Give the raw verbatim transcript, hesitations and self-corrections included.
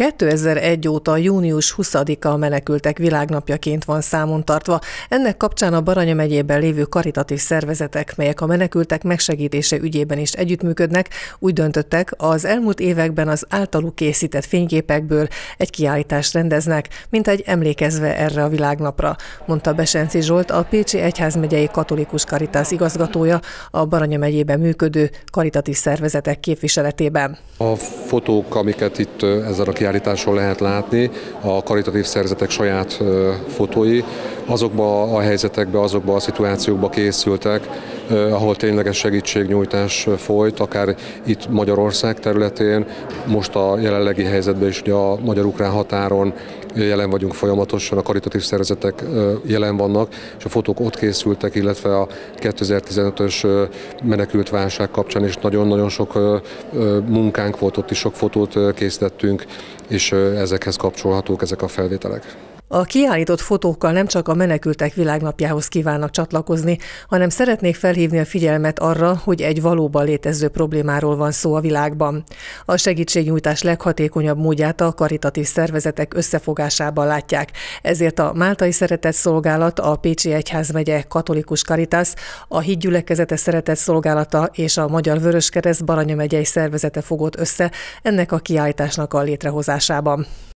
kétezer-egy óta június huszadika a Menekültek Világnapjaként van számon tartva. Ennek kapcsán a Baranya megyében lévő karitatív szervezetek, melyek a menekültek megsegítése ügyében is együttműködnek, úgy döntöttek, az elmúlt években az általuk készített fényképekből egy kiállítást rendeznek, mint egy emlékezve erre a világnapra, mondta Besenczy Zsolt, a Pécsi Egyházmegyei Katolikus Caritas igazgatója, a Baranya megyében működő karitatív szervezetek képviseletében. A fotók, amiket itt ezzel a kiállításon lehet látni, a karitatív szervezetek saját fotói, azokba a helyzetekbe, azokba a szituációkba készültek, ahol tényleges segítségnyújtás folyt, akár itt Magyarország területén, most a jelenlegi helyzetben is ugye a magyar-ukrán határon jelen vagyunk folyamatosan, a karitatív szervezetek jelen vannak, és a fotók ott készültek, illetve a kétezer-tizenötös menekült válság kapcsán is nagyon-nagyon sok munkánk volt, ott is sok fotót készítettünk, és ezekhez kapcsolhatók ezek a felvételek. A kiállított fotókkal nem csak a Menekültek Világnapjához kívánnak csatlakozni, hanem szeretnék felhívni a figyelmet arra, hogy egy valóban létező problémáról van szó a világban. A segítségnyújtás leghatékonyabb módját a karitatív szervezetek összefogásában látják. Ezért a Máltai Szeretetszolgálat, a Pécsi Egyházmegye Katolikus Caritas, a Hitgyülekezete Szeretetszolgálata és a Magyar Vöröskereszt Baranya megyei szervezete fogott össze ennek a kiállításnak a létrehozásában.